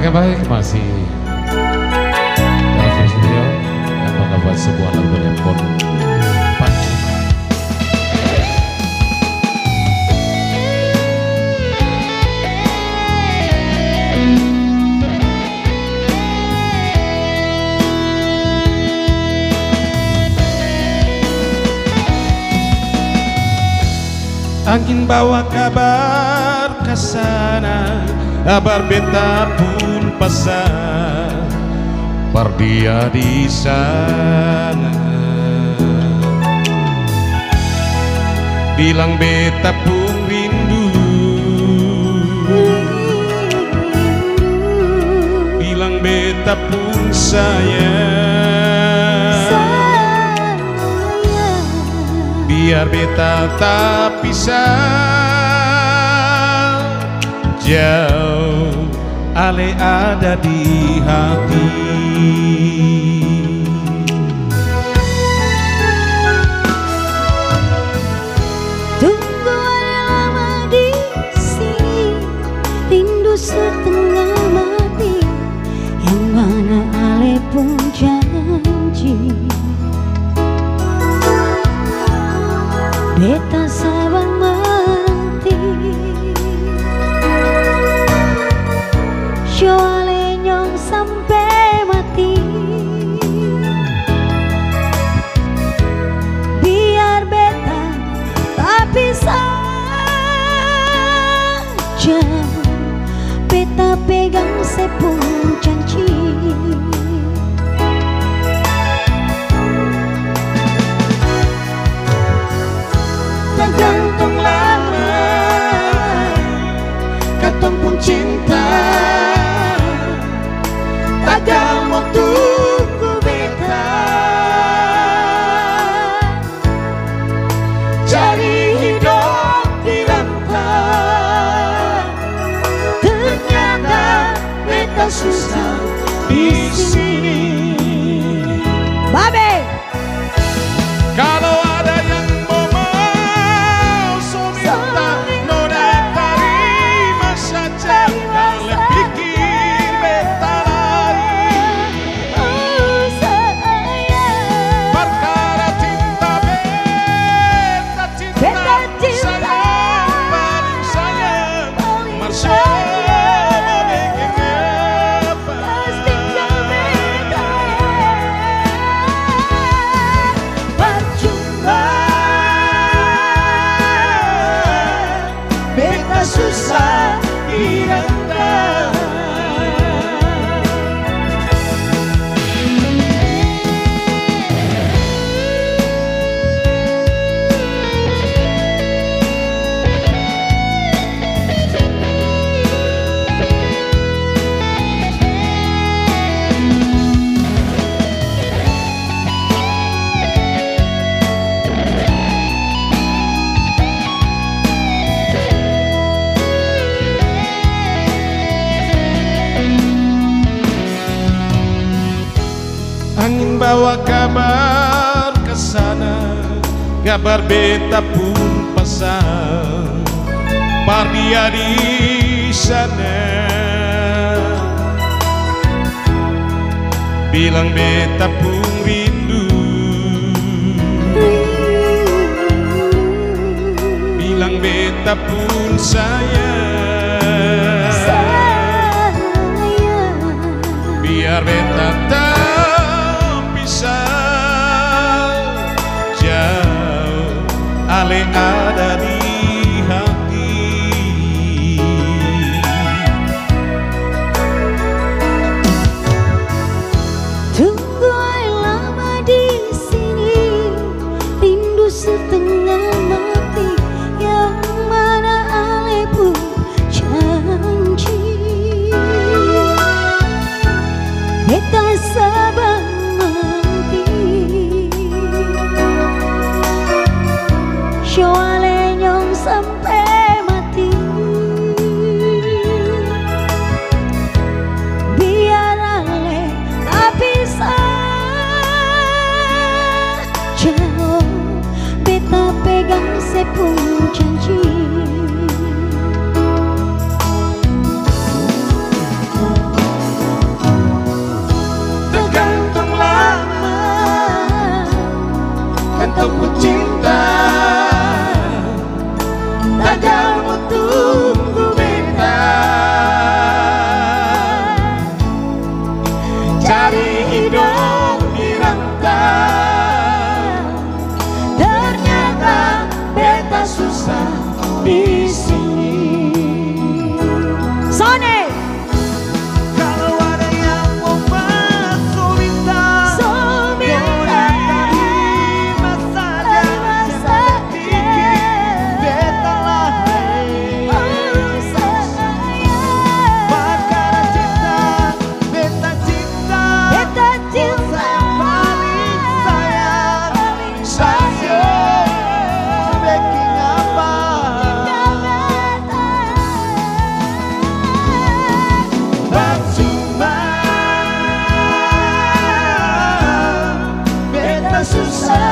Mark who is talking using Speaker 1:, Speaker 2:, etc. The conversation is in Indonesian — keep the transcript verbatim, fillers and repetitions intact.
Speaker 1: Oke baik, masih David Studio yang mendapat sebuah lagu dari Pon Pancu.
Speaker 2: Angin bawa kabar ke sana, kabar beta pun pesan, perdia di sana. Bilang beta pun rindu, bilang beta pun sayang. Biar beta tak pisah, jauh ale ada di hati.
Speaker 3: Tunggu ada lama di sini, rindu setengah mati, yang mana ale pun janji. Beta sabar mati, soale nyong sampai mati. Biar beta tak pisah, beta pegang sepung janji.
Speaker 2: Gantung lama, katong pun cinta, tagal mau tunggu beta, cari hidup di rantau. Ternyata beta susah di sini.
Speaker 3: Babe,
Speaker 2: Kalau ada yang susah direndam. Angin bawa kabar ke sana, kabar beta pun pesan, perdia di sana. Bilang beta pun rindu, bilang beta pun sayang. Biar beta tak jauh ale ada di hati.
Speaker 3: tunggu lama di sini, rindu setengah mati, yang mana ale pun janji. Beta sabar soale nyong sampai mati. Biar ale tak bisa jauh, beta
Speaker 2: ataupun cinta, tak kamu tunggu beta. Cari hidup di rantau, ternyata beta susah di sini.
Speaker 3: Sone.
Speaker 2: Kalau ada yang mau masuk bintang, boleh terima saja. Beta lah perkara cinta, beta cinta,
Speaker 3: Beta cinta
Speaker 2: paling sayang. Saya sebaking apa? Cuma beta susah